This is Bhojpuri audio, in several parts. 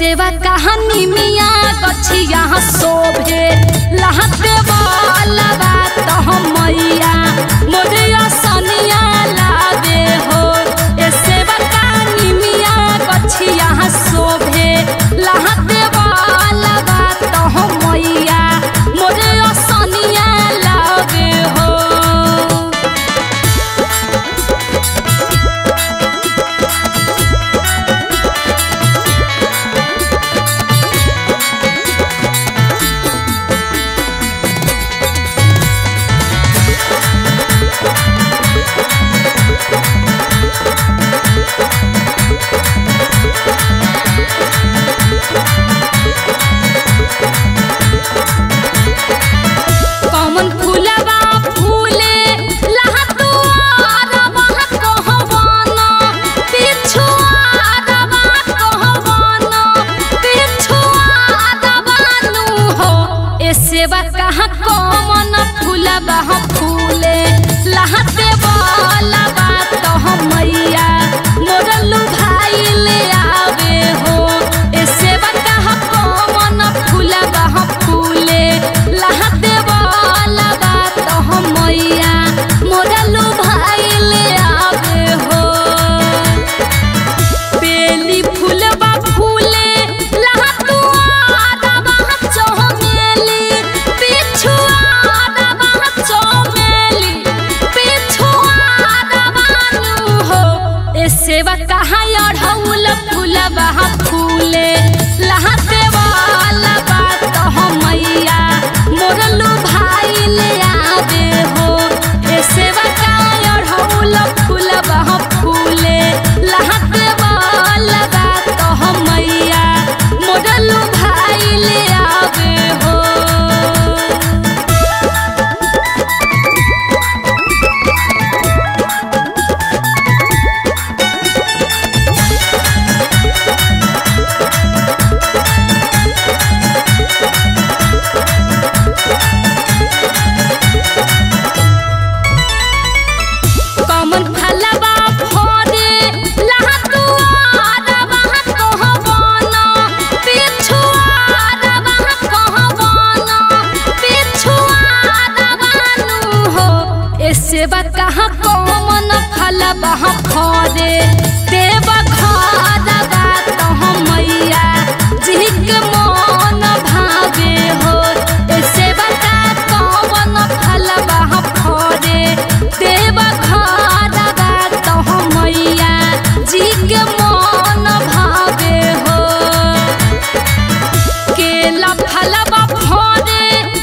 सेवा कहानी मिया गछिया शोभे लहते वाला बात हम मैया मोरिया सनिया लागे हो। ए सेवा कहानी मिया गछिया शोभे लहते वाला बात हम मैया मोरिया सनिया लागे हो। सेवा कहाँ कौन फूलबा फूले लहते वाला बात हम मैया मोरलू भाई ले आवे हो। ए सेवा कहाँ कौन फूलबा फूले लहते वाला बात हम मैया मोरलू भाई ले आवे हो। बेली फूलबा फूले सेवा कहाँ अढ़ौल फूलबा फूले लहते वाला बात हम मैया मोरलू भाई ले आवे हो। ए सेवा कहाँ अढ़ौल फूलबा फूले लहते वाला बात हम मैया मोरलू भाई ले आवे हो। सेवा कहाँ कौन फलबा फरे देवा घर बात हम मैया जिक मन भावे हो। ए सेवा कौन फलबा फरे देवा घर बात हम मैया जिक मन भावे हो। केला फलबा फरे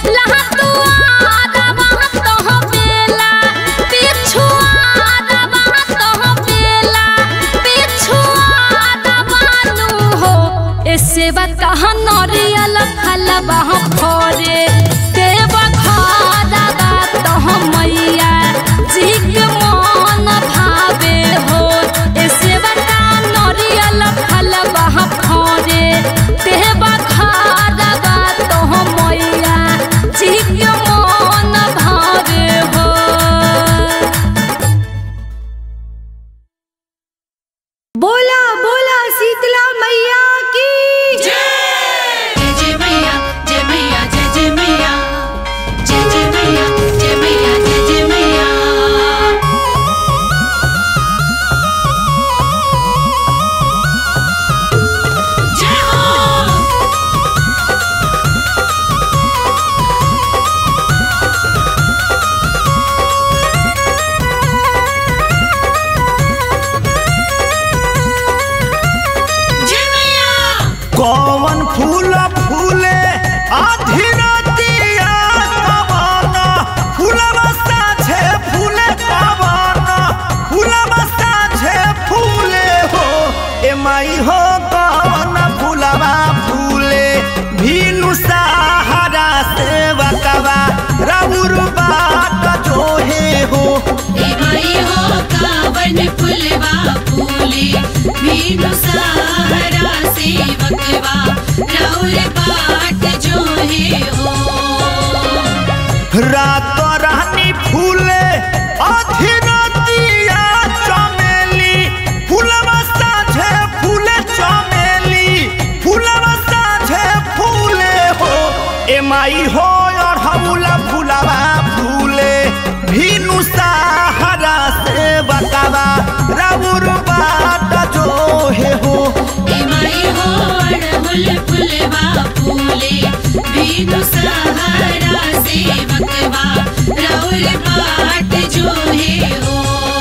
सेवा कहाँ नरियल फलबा फरे देवा घर बात हम मैया जिक मन भावे हो। ए सेवा कहाँ नरियल फलबा फरे देवा घर बात हम मैया जिक मन भावे हो। बोला बोला शीतला मैया की कौन फूल फूले आधी रातिया कवाना फूलवा साझे फूले कवाना फूलवा साझे फूले हो। ए माई हो कौन फूलवा फूले भीनु सहारा सेवा कवा राउर बात जो है हो। ए माई हो कौन फूलवा फूले भीनु सहारा सेवकवा राउर बाट जो है हो। रात रानी फूले आधी रातिया चमेली फूलवा साझे फूले चमेली फूलवा माई हो अढ़ौला फुलावा फूले भीनु सहारा से बतावा राउर बाट जो है हो। ए माई हो अड़हुल फुलवा फूले भीनु सहारा से बकवा राउर बाट जो है हो।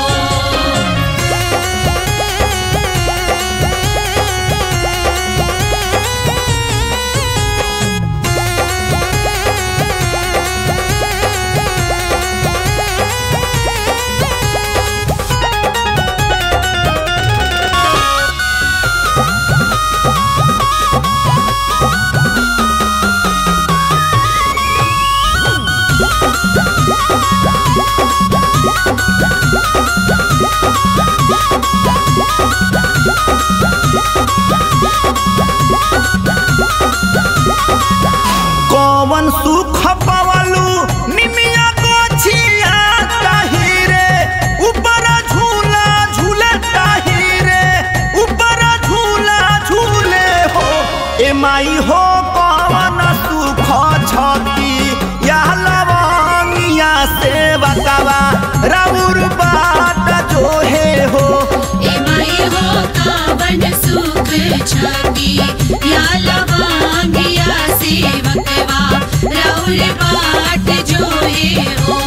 कौन सुख पवलू निमिया गोछिया ताही रे ऊपर झूला झूले ताही रे ऊपर झूला झूले हो। ए माई हो कौन सुख छकी या लवंगिया से बतावा राउर बाट जो है हो। ए माई हो कावन सुख छकी या लवंगिया से बकवा राउर बाट जो है हो।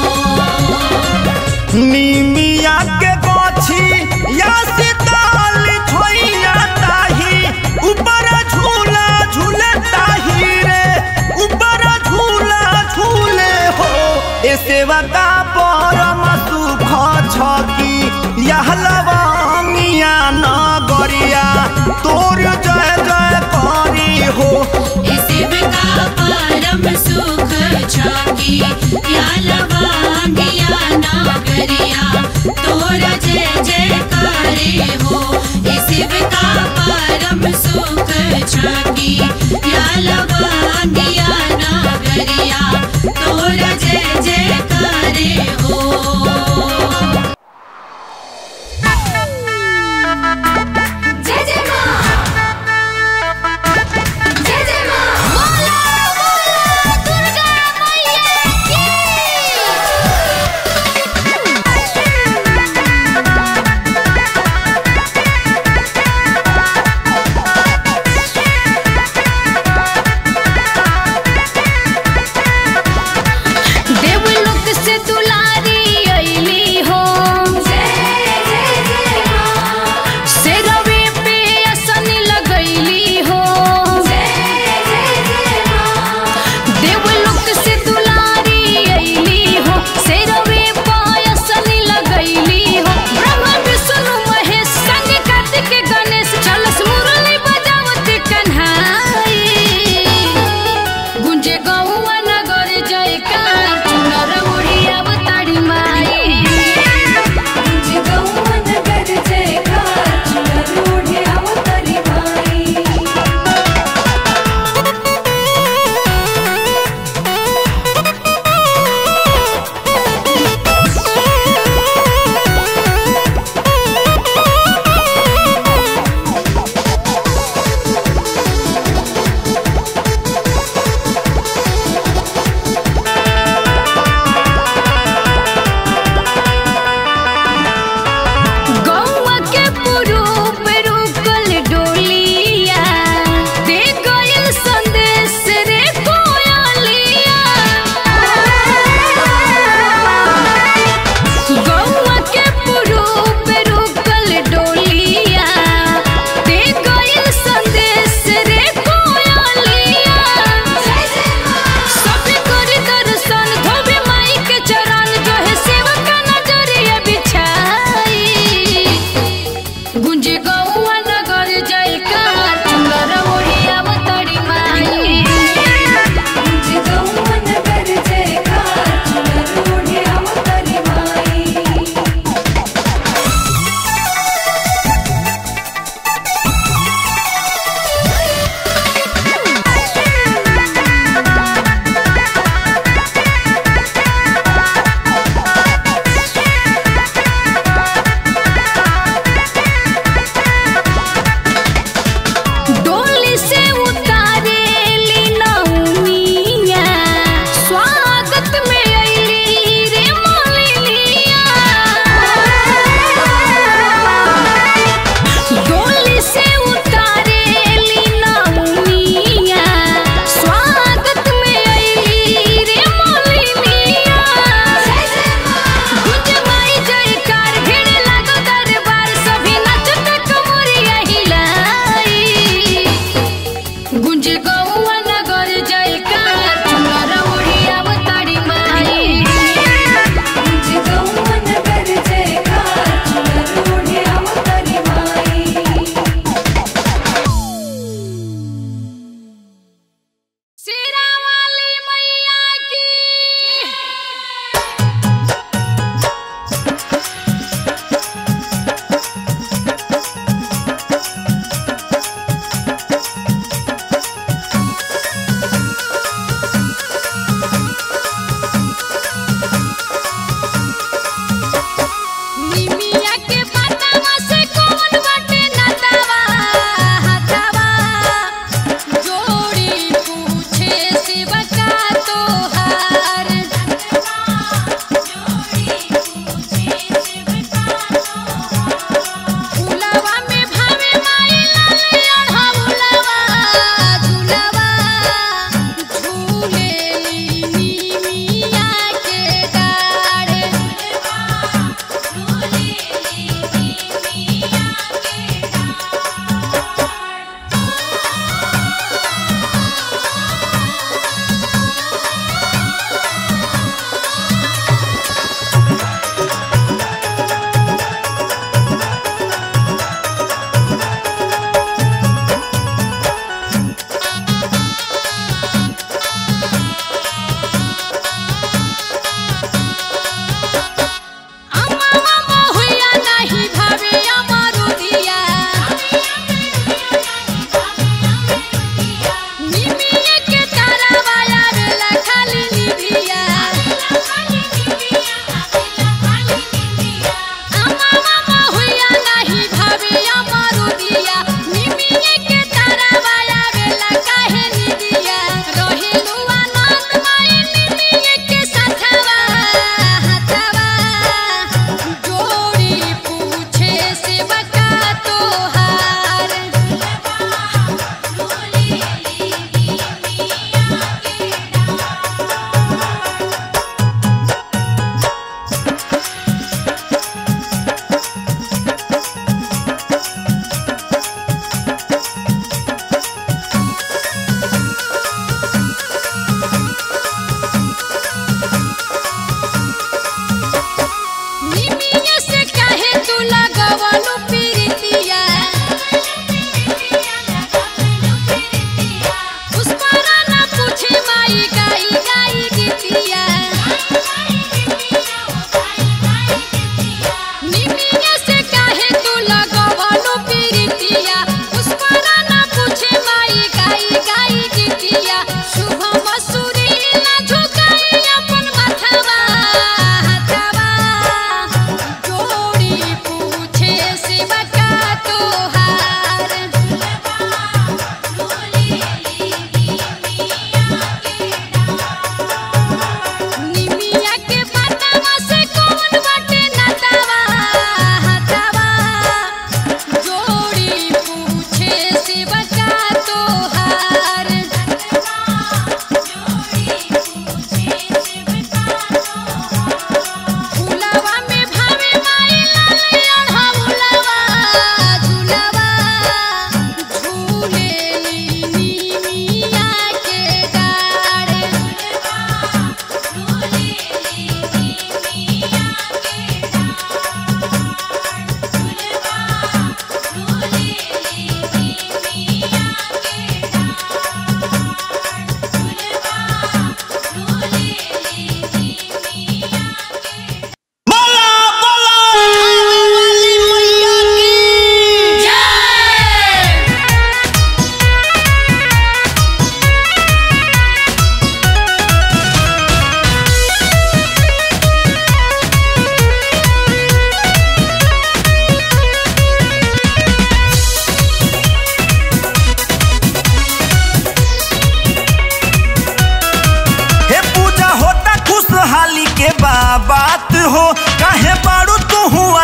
निमिया के गोछी या सिताल छोइया ताही ऊपर झूला झूले ताही रे ऊपर झूला झूले हो। ए सेवा का परम सुख छकी या लवंगिया नगरिया तोर जय जय करी हो। ए शिव का परम सुख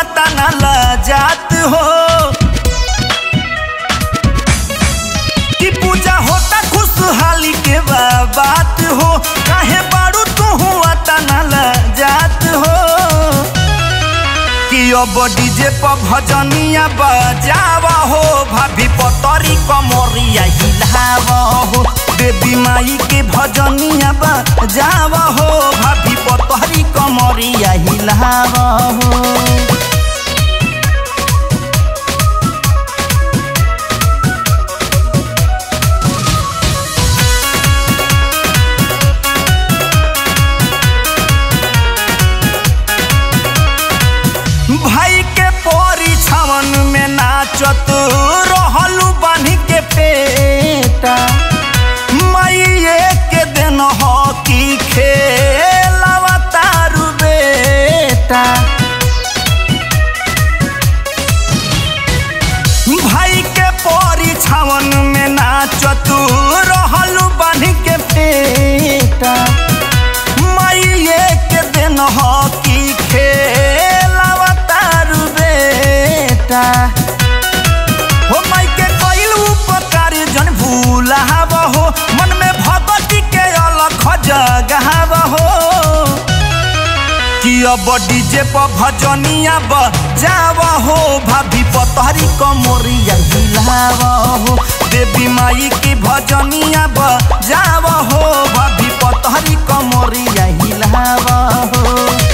तना लजात हो कि पूजा होता खुशहाली के बात हो काहे बारू तू तना लजात हो कि अब डीजे पर भजनिया बजावा हो भाभी पतरी कमरिया हिलावा हो देवी माई के भजनिया बजावा हो भाभी पतरी कमरिया हिलावा हो भाई के पोरी छावन में नाचत रहलू बांध के पेटा माइये के दिन हॉकी खेलावा तारू बेटा भाई के पोरी छावन में नाचत रहलू बांध के पेटा माइये के दिन हॉकी हो माई के कइल उपकार जन भूलाव हो मन में भगवती के अलख जगाव हो कि अब डीजे पर भजनिया बजाव हो भाभी पतरी कमरिया हिलाव हो देवी माई की भजनिया बजाव हो भाभी पतरी कमरिया हिलाव हो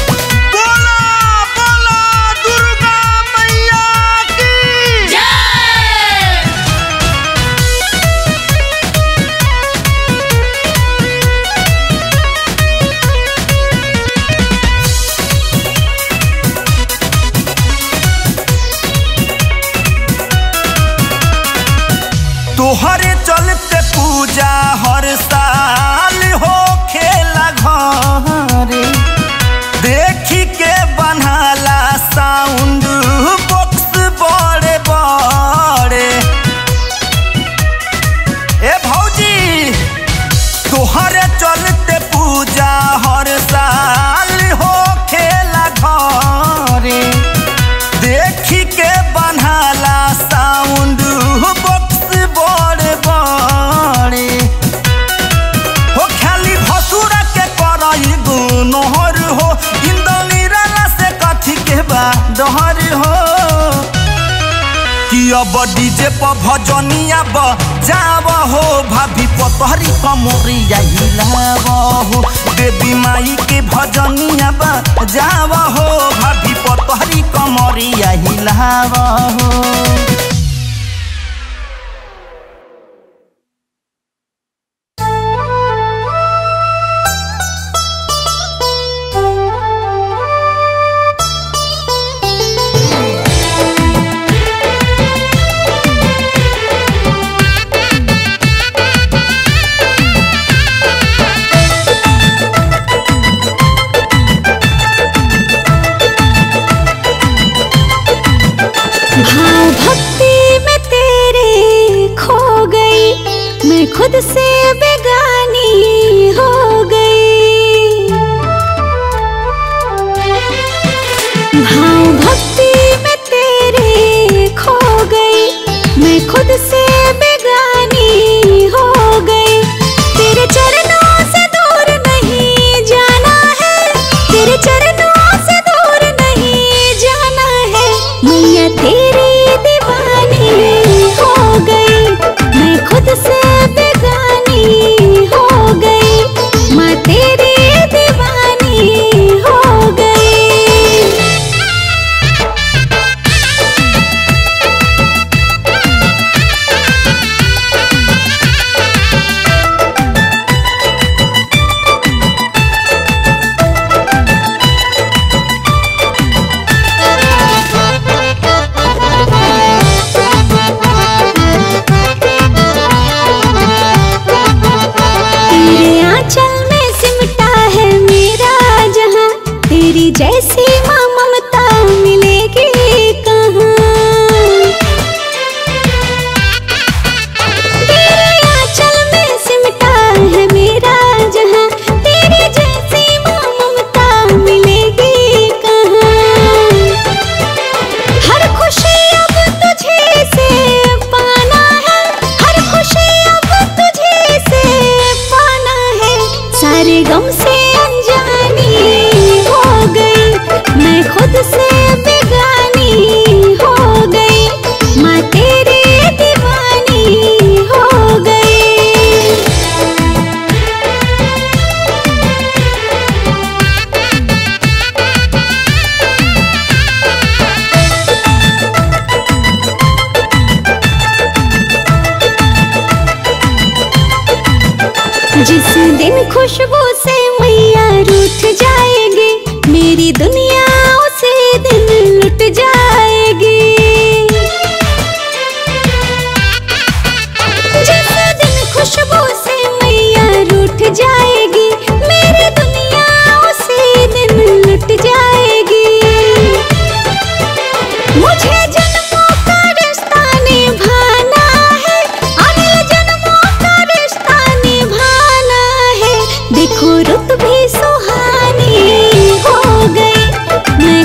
तोहरे चलते पूजा हर साल हो खेला घरे देखी के बनाला साउंड बॉक्स बड़े बड़े ए भौजी तोहरे चलते पूजा हर साल हो खेला घरे देखी के बनाला साउंड बड़े बड़े हो खाली भसुरा के करई गुनहर हो इंद्रनीला से कथी के डहर हो कि अब डीजे पर भजनिया बजाव हो भाभी पतरी कमरिया हिलाव हो देवी माई के भजनिया बजाव हो भाभी पतरी कमरिया हिलाव हो खुद से बेगानी हो गई भाव भक्ति में तेरे खो गई मैं खुद से बेगानी हो गई तेरे चरणों से दूर नहीं जाना है तेरे चरणों से दूर नहीं जाना है मैया तेरी दीवानी हो गई मैं खुद से हो गई माँ तेरी दीवानी हो गई जैसी माँ ममता मिलेगी कहाँ तेरे आंचल में सिमटा है मेरा जहाँ तेरी जैसी माँ ममता मिलेगी कहाँ जिस दिन खुशबू से मैया रूठ जाएगी, मेरी दुनिया उसी दिन लुट जाएगी। जिस दिन खुशबू से मैया रूठ जाएगी, मेरी दुनिया उसी दिन लुट जाएगी। मुझे जन्मों का रिश्ता निभाना है, अगले जन्मों का रिश्ता निभाना है। देखो रुत भी सुहानी हो गई, मैं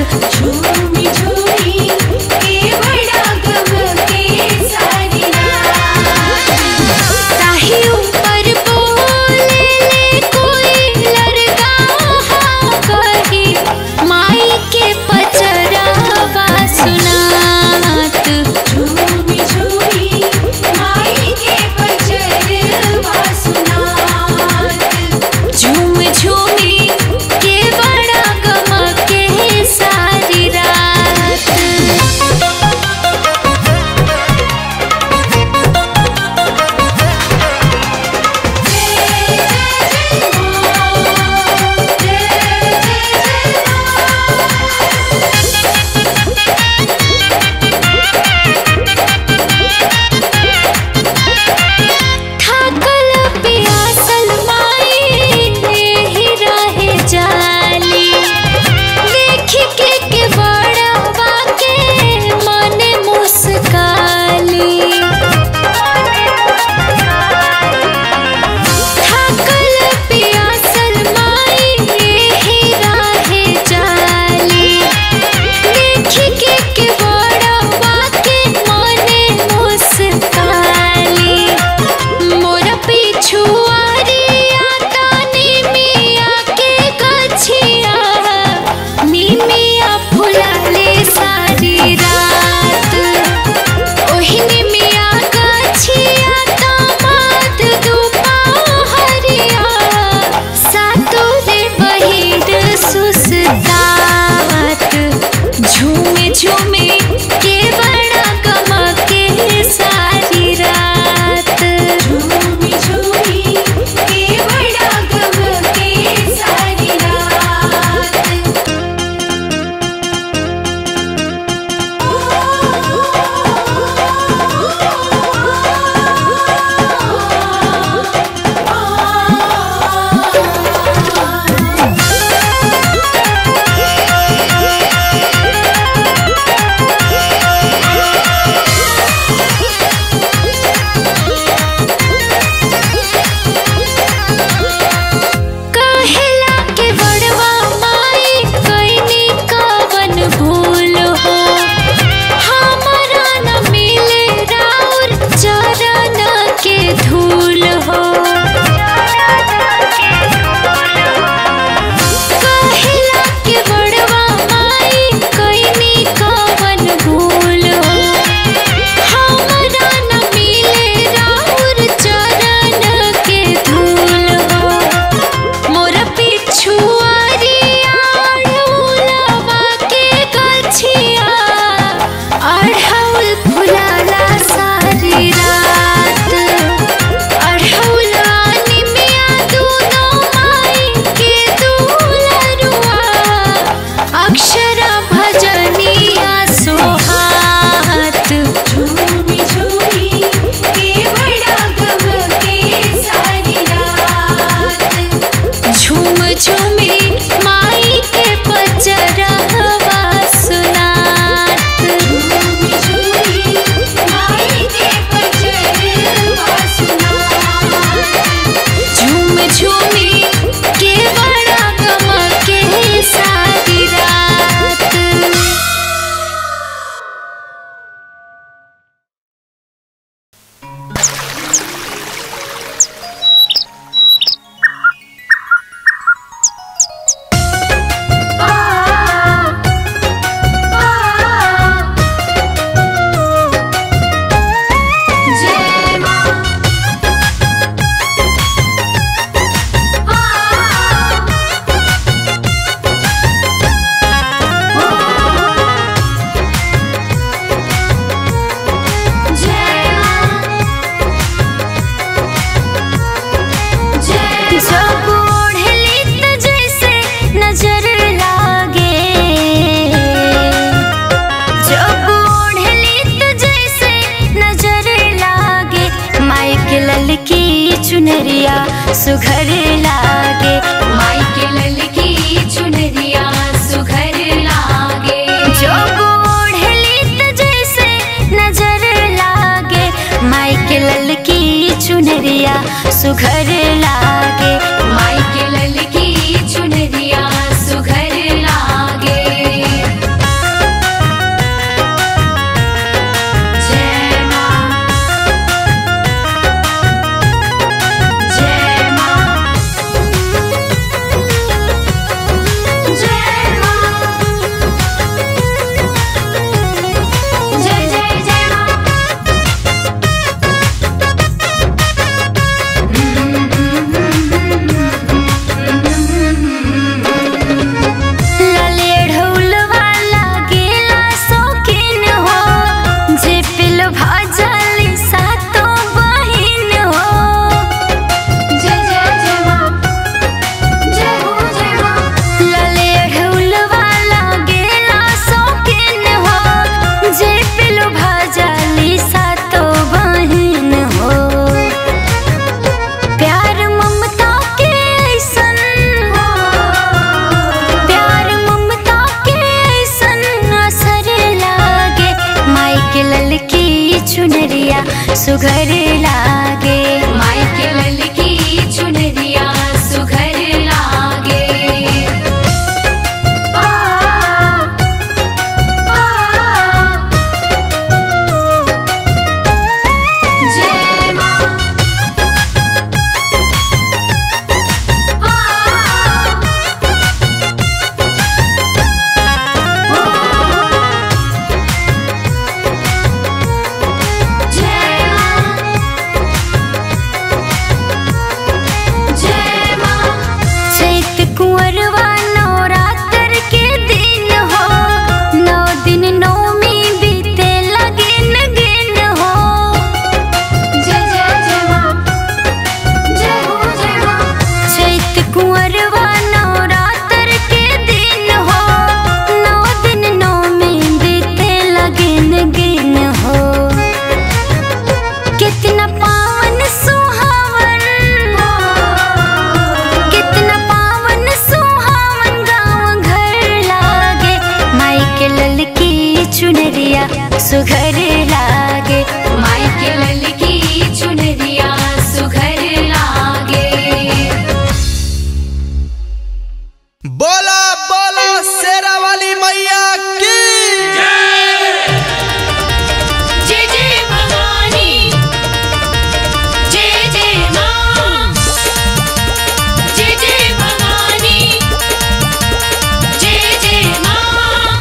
झूमी झूमी के बड़ा गम के सारी रात। ताही ऊपर बोले ले कोई लड़का कही माई के पचरावा सुनात। झूमी झूमी माई के पचरवा सुनात। झूम झूमी के बड़ा गम के सारी रात। थाकल पियासल माई ही रहे जाली। देख के बड़वा के मन मुस्काली। थाकल पियासल माई ही रहे जाली। देख के बड़वा के मन मुस्काली। मोरा पिछुआरिया तानी मिया के गछिया निमिया फुलाले सारी रात। ओही निमिया गछिया दामाद दुपहरिया सातो रे बहिर सुसतात। झूमे झूमे के बड़ा गम के सारी रात। झूमी झूमी के बड़ा गम के सारी रात। कहेला के बड़वा माई कइनी कवन भूल हो। हमरा न मिले राउर चरण के धूल हो। कहेला के बड़वा माई कइनी कवन भूल हो। हमरा न मिले राउर चरण के धूल हो। मोरा पिछुआरिया अढ़उलवा के गछिया अढ़उल फुलाला सारी रात। अढ़उला निमिया दूनो माई के दुलरुआ अक्षरा भजनिया सोहात। झूमी झूमी के बड़ा गम के सारी रात। झूम झूमी माई के पचरवा सुनात। झूमी झूमी माई के पचरवा सुनात। झूम झूमी के बड़ा गम के सारी रात। जय मां जब ओढ़ली त जैसे नजर लागे। जब ओढ़ली त जैसे नजर लागे। माई के ललकी चुनरिया सुघर लागे। माई के ललकी चुनरिया सुघर लागे। जब ओढ़ली त जैसे नजर लागे। माई के ललकी चुनरिया सुघर लागे। माई के ललकी चुनरिया सुघर लागे। सुघर लागे। माई के ललकी चुनरिया सुघर लागे। जय माँ। जय माँ। जय माँ। चैत कुंवरवा नवरात्र के दिन हो, 9 दिन नौमी बीते लगिन गिन हो। जय जय जय माँ। जय हो जय माँ। चैत कुंवरवा नवरात्र के दिन हो, 9 दिन नौमी बीते लगिन गिन हो। कितना पावन सुहावन, कितना पावन सुहावन गाँव घर लागे। माई के ललकी चुनरिया सुघर लागे। माई के ललकी चुनरिया सुघर लागे। बोला बोला शेरा वाली मैया की जय जय भवानी। जय जय माँ। जय जय भवानी। जय जय माँ।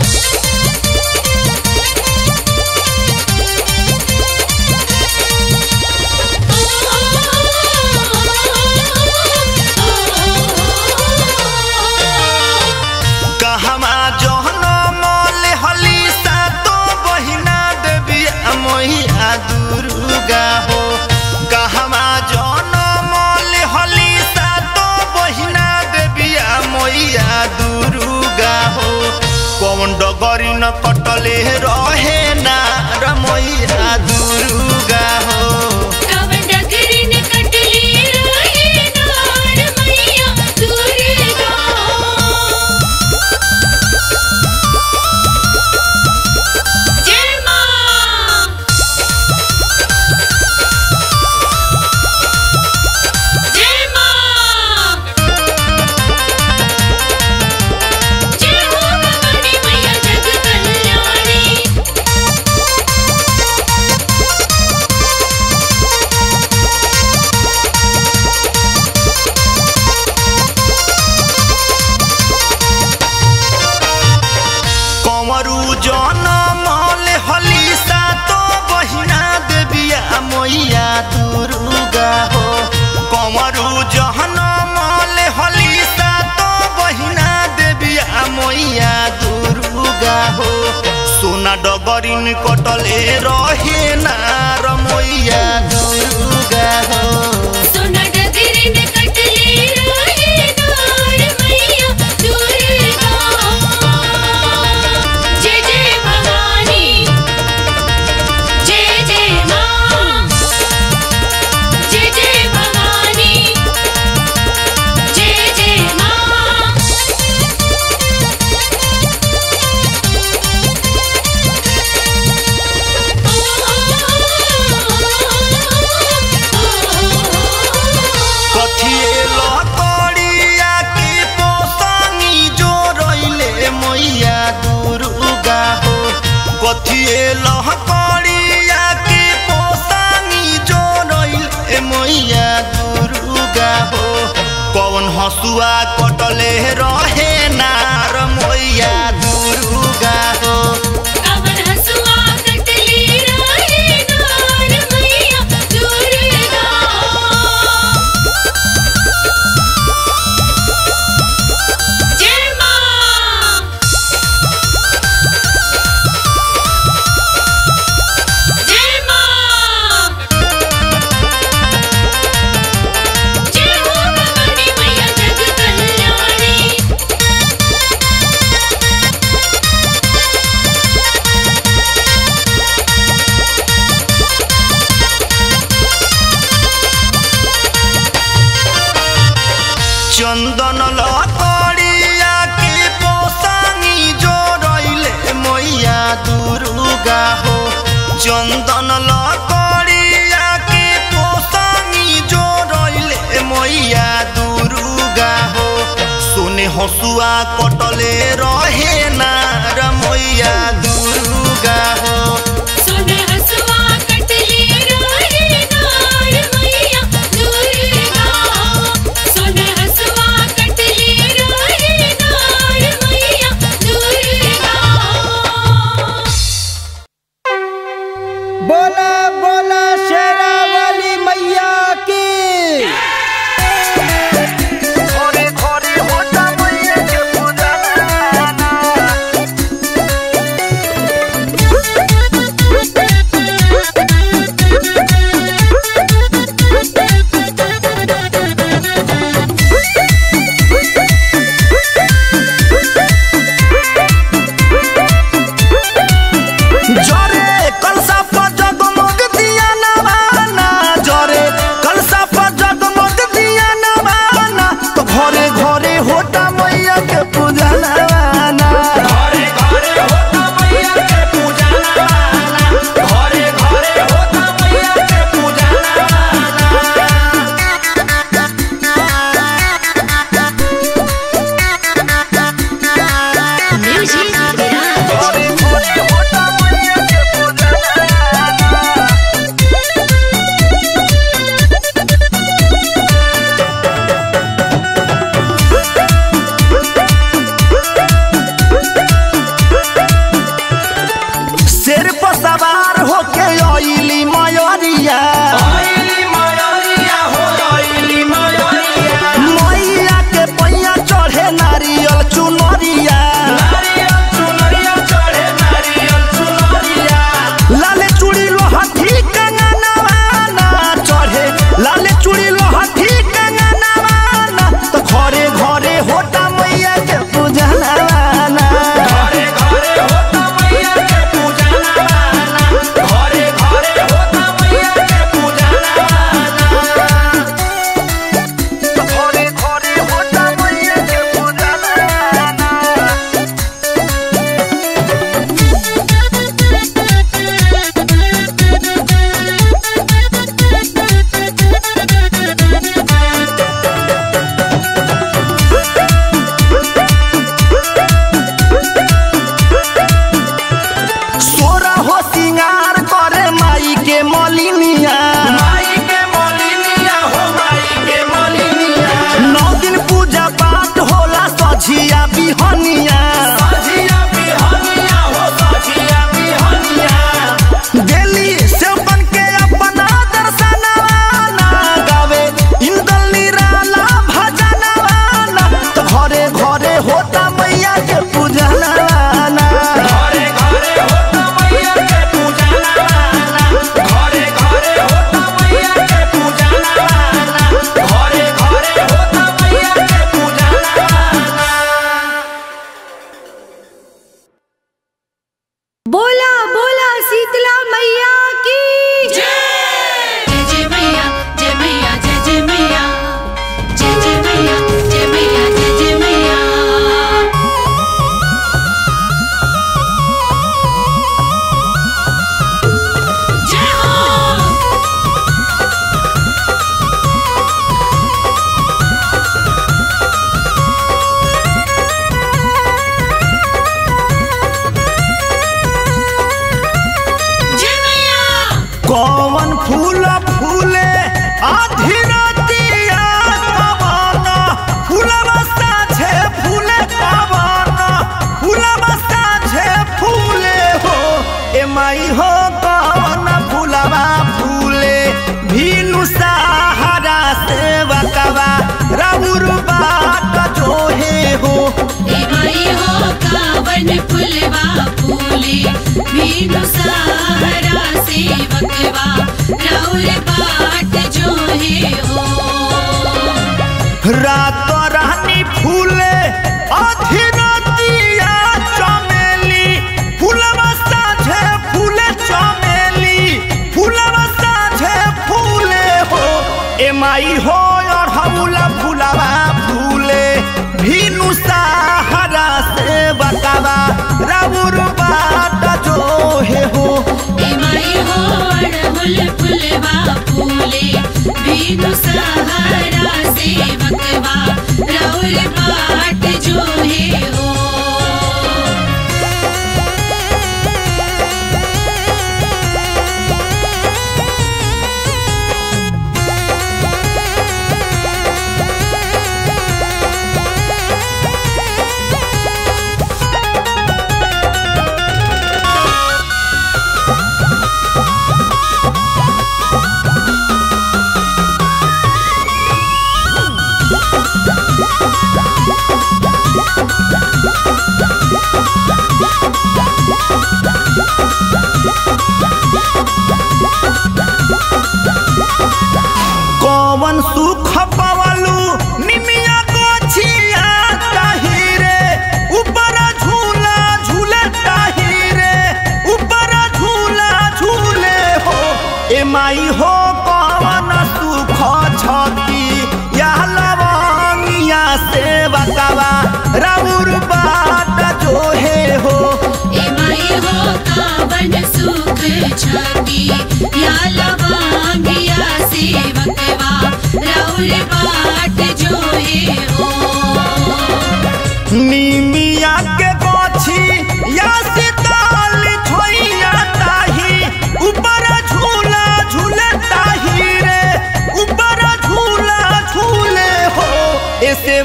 कहमा जहनो मोले हली सा तो बहिना देवी मैया दुर्गा हो। कहमा जहनो मोले हली सा तो बहिना देवी मैया दुर्गा हो। कौन डगरी न कटले रहे ना मैया दुर्गा हो। कवन डगरी ने कटली रहे नार मैया दुर्गा। जय माँ। जय माँ। जय हो भवानी मैया जग कल्याणी। कंवरू जनमले हली सा तो बहिना देविया मैया दुर्गा हो। कंवरू जनमले हली सा तो बहिना देविया मैया दुर्गा हो। सोना डगरिन कटले रहे नार मैया दुर्गा हो। सोना डगरी ने कटली रहे नार मैया दुर्गा। जय जय भवानी। जय जय माँ। जय जय भवानी। जय जय माँ। कथिए लकड़िया के पोसानी जो रइले मैया दुर्गा हो। कथिए लकड़िया के पोसानी जो रइले मैया दुर्गा हो। कौन हसुआ कटले रहे नार मैया दुर्गा हो। कवन हसुआ कटली रहे नार मैया दुर्गा। जय माँ। जय माँ। जय हो भवानी मैया जग कल्याणी। चंदन लकड़िया के पोसानी जो रइले मैया दुर्गा हो। चंदन लकड़िया हसुआ कटले रहे ना रमैया दुर्गा हो सोने हसुआ कटले रहे नार मैया दुर्गा सोने हसुआ कटले रहे नार मैया दुर्गा बोला बोला शेरा वाली मैया की घरे घरे होता मैया के पूजा जरे कलसा पर जगमग दिया नवाना जरे कलसा पर जगमग दिया नवाना तो घरे घरे होता मैया के पूजा नवाना घरे घरे होता मैया के पूजा नवाना घरे घरे होता मैया के पूजा म्यूजिक विराज घरे घरे होता मैया के पूजा शेर पर सवार होके आइली मयूरिया मैया के पैया चढ़े नारियल चुनरिया लाले चूड़ी लोहाठी कंगनवाना चढ़े लाले चूड़ी लोहाठी कंगनवाना तो घरे घरे होता मैया के पूजा नवाना घरे घरे होता मैया के पूजा नवाना घरे घरे होता मैया के पूजा नवाना तो घरे घरे होता मैया के पूजा नवाना सोरा हो सिंगार करे माई के मलिनिया हो माई के मलिनिया 9 दिन पूजा पाठ होला सझिया बिहनिया दिल्ली से बन के अपना दर्शनवाना गावे इंदल निराला भजनवाना तो घरे घरे होता मैया के पूजा नवाना घरे घरे होता मैया के पूजा नवाना घरे घरे होता मैया के पूजा नवाना घरे घरे होता मैया के पूजा नवाना बोला बोला शीतला मैया की जय जय मैया जय मैया जय जय मैया जय जय मैया जय मैया जय जय मैया जय हो जय मैया कौन फूल फूले आधी रातिया कवाना फूलवा साझे फूले कवाना फूलवा साझे फूले हो ए माई हो कौन फूलवा फूले भीनु सहारा से बकवा राउर बाट जोहे हो ए माई हो कावन फुलवा फूले मीनू सहारा से बकवा राउर बाट जो है हो रात रानी फूले आधी रातिया चमेली फूलवा साझे फूले चमेली फूलवा साझे फूले हो ए माई हो और हमला फूलवा फूले भीनु सहारा से बकवा राउर बाट जो हे हो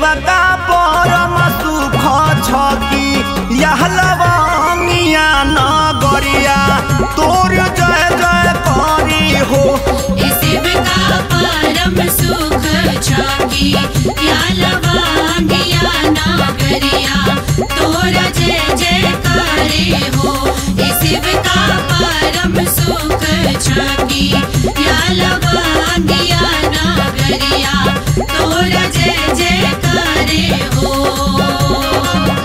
सेवका परम सुख छकी यह लवंगिया नगरिया तोर जय जय करी हो। शिव का